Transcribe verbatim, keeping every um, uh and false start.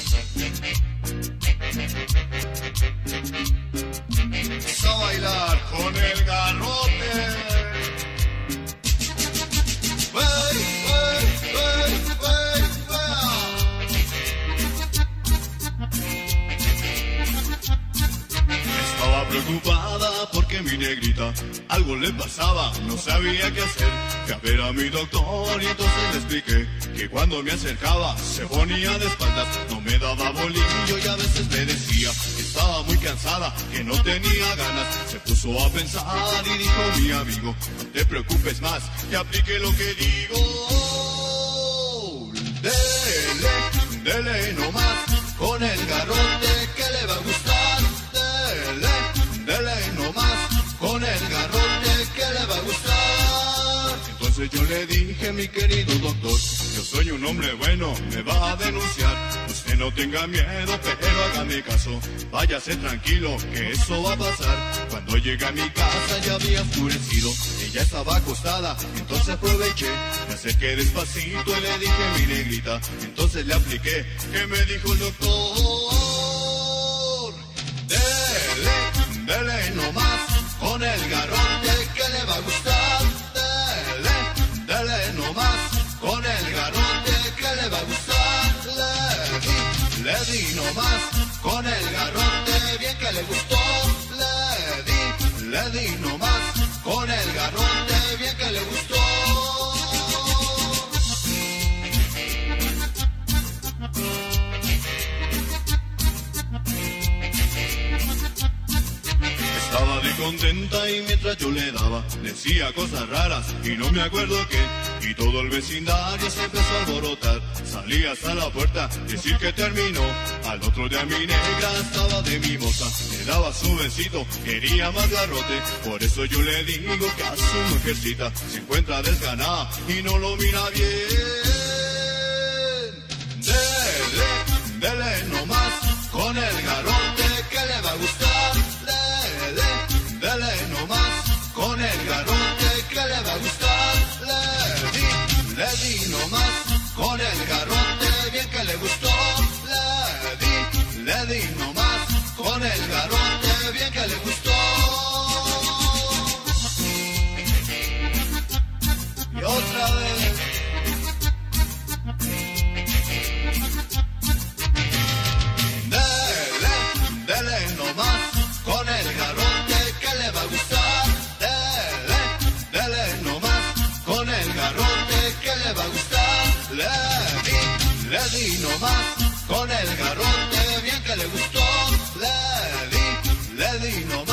A bailar con el garrote. Wey, wey, wey, wey, wey. Estaba preocupada porque mi negrita algo le pasaba, no sabía qué hacer. Fui a ver a mi doctor y entonces le expliqué que cuando me acercaba se ponía de espaldas, no me daba bolillo y a veces me decía que estaba muy cansada, que no tenía ganas. Se puso a pensar y dijo mi amigo, no te preocupes más, que aplique lo que digo. Dele, dele nomás con el garrote que le va a gustar. Dele, dele nomás con el garrote que le va a gustar. Entonces yo le dije, mi querido doctor, yo soy un hombre bueno, me va a denunciar. Usted no tenga miedo, pero hágame caso, váyase tranquilo, que eso va a pasar. Cuando llegué a mi casa ya había oscurecido, ella estaba acostada, entonces aproveché, me acerqué despacito y le dije, mi negrita, entonces le apliqué, que me dijo el doctor. Dele, dele nomás con el garrote que le va a gustar. Dele, dele nomás con el garrote que le va a gustar. Le di, le di nomás con el garrote bien que le gustó. Le di, le di nomás con el garrote bien que le gustó. Estaba de contenta y mientras yo le daba, decía cosas raras y no me acuerdo qué. Y todo el vecindario se empezó a alborotar. Salí hasta la puerta, decir que terminó. Al otro día mi negra estaba de mimosa, le daba su besito, quería más garrote. Por eso yo le digo que a su mujercita se encuentra desganada y no lo mira bien. Dele, dele nomás con el garrote que le va a gustar. Dele, dele nomás con el garrote que le va a gustar. Le di, le di nomás con el garrote bien que le gustó. Le di, le di nomás con el garrote bien que le gustó. Y otra vez. Dele, dele nomás con el garrote que le va a gustar. Dele, dele nomás con el garrote que le va a gustar. Le di, le di nomás con el garrote bien que le gustó. Le di, le di nomás.